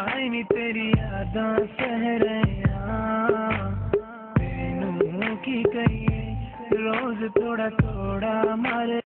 हाय नी तेरी यादां सह रहा तेनू की कहिए रोज थोड़ा थोड़ा मारे